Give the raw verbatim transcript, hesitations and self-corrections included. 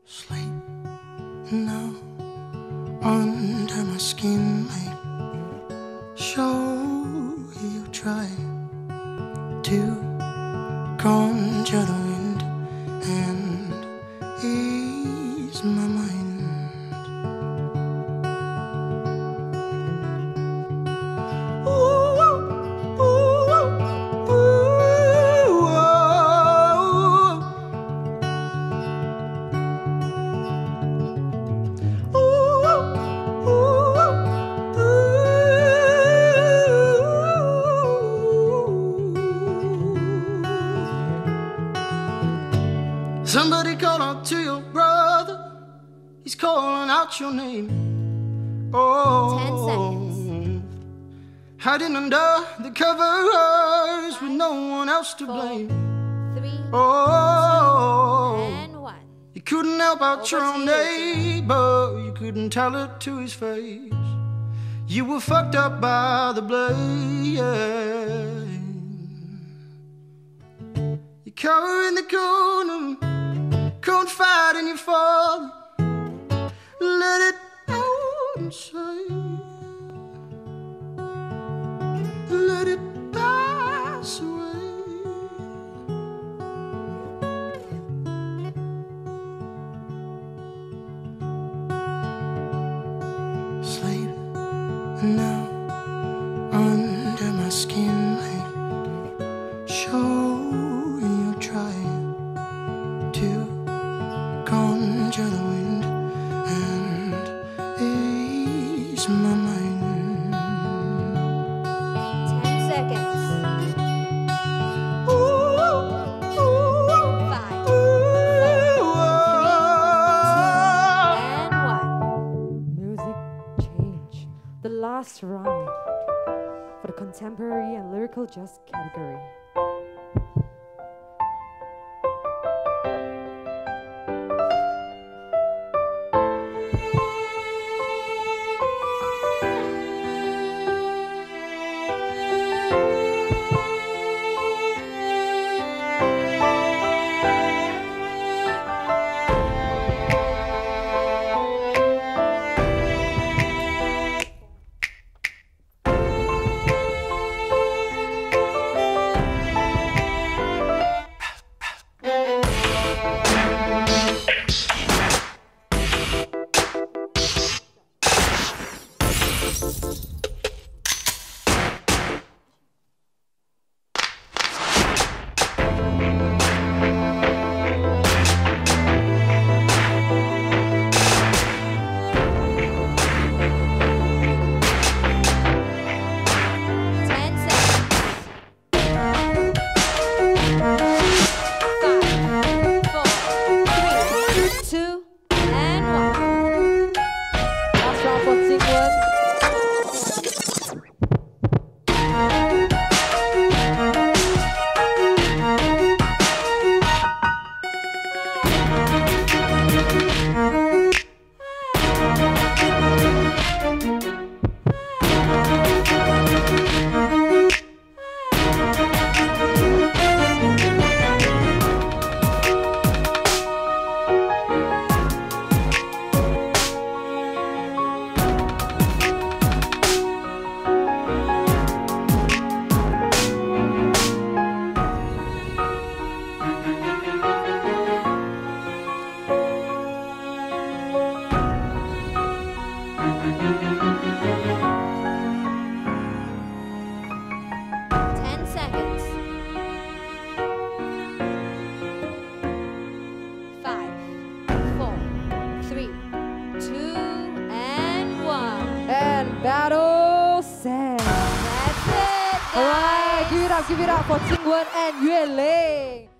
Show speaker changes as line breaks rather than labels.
Sleep now under my skin, mate. Show you try to conjure the wind and ease my mind. Somebody call out to your brother. He's calling out your name. Oh,
Ten seconds.
Hiding under the covers Five, with no one else to
four,
blame.
Three,
oh,
two, and one.
You couldn't help out
Over
your own
you,
neighbor. You couldn't tell it to his face. You were fucked up by the blame. You cower in the corner, confide in your father. Let it out inside. Let it pass away. Sleep now under my skin, mate. Show you try to conjure the wind and ease my mind.
Ten seconds.
Ooh, ooh,
Five,
ooh,
and one.
Music change. The last round for the contemporary and lyrical jazz category.
Ten seconds. Five, four, three, two, and one.
Last round for Jing.
Ten seconds. Five, four, three, two, and one.
And battle set.
That's it, guys.
Alright, give it up, give it up for Jing and Yue Ling.